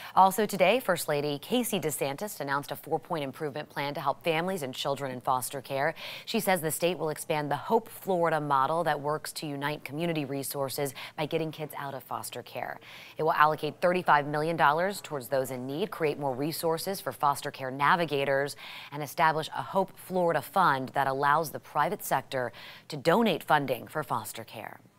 Also today, First Lady Casey DeSantis announced a 4-point improvement plan to help families and children in foster care. She says the state will expand the Hope Florida model that works to unite community resources by getting kids out of foster care. It will allocate $35 million towards those in need, create more resources for foster care navigators, and establish a Hope Florida fund that allows the private sector to donate funding for foster care.